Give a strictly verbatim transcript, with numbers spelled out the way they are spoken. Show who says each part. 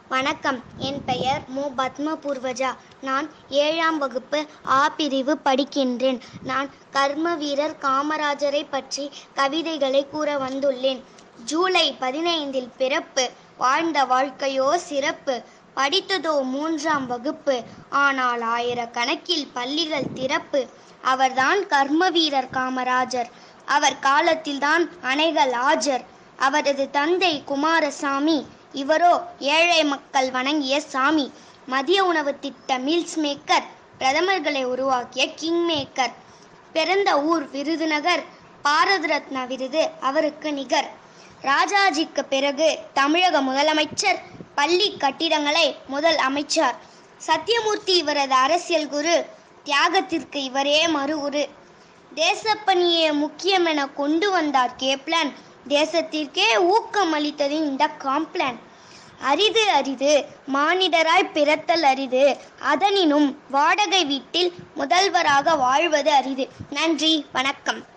Speaker 1: வணக்கம். என் பெயர் மு. பத்மா பூர்வஜா. நான் ஏழாம் வகுப்பு ஆ பிரிவு படிக்கின்றேன். நான் கர்ம வீரர் காமராஜரை பற்றி கவிதைகளை கூற வந்துள்ளேன். ஜூலை பதினைந்தில் பிறப்பு, வாழ்ந்த வாழ்க்கையோ சிறப்பு. படித்ததோ மூன்றாம் வகுப்பு, ஆனால் ஆயிரக்கணக்கில் பள்ளிகள் திறப்பு. அவர்தான் கர்ம வீரர் காமராஜர். அவர் காலத்தில்தான் அணைகள் ஆஜர். அவரது தந்தை குமாரசாமி, இவரோ ஏழை மக்கள் வணங்கிய சாமி. மதிய உணவு திட்ட மீல்ஸ் மேக்கர், பிரதமர்களை உருவாக்கிய கிங் மேக்கர். பிறந்த ஊர் விருதுநகர், பாரத ரத்னா விருது அவருக்கு நிகர். ராஜாஜிக்கு பிறகு தமிழக முதலமைச்சர், பள்ளி கட்டிடங்களை முதல் அமைச்சார். சத்தியமூர்த்தி இவரது அரசியல் குரு, தியாகத்திற்கு இவரே மறு உரு. தேசப்பணியே முக்கியம் என கொண்டு வந்தார் கேப்ளான். தேசத்திற்கே ஊக்கம் அளித்தது இந்த காம்ப்ளான். அரிது அரிது மானிடராய் பிறத்தல் அரிது, அதனினும் வாடகை வீட்டில் முதல்வராக வாழ்வது அரிது. நன்றி, வணக்கம்.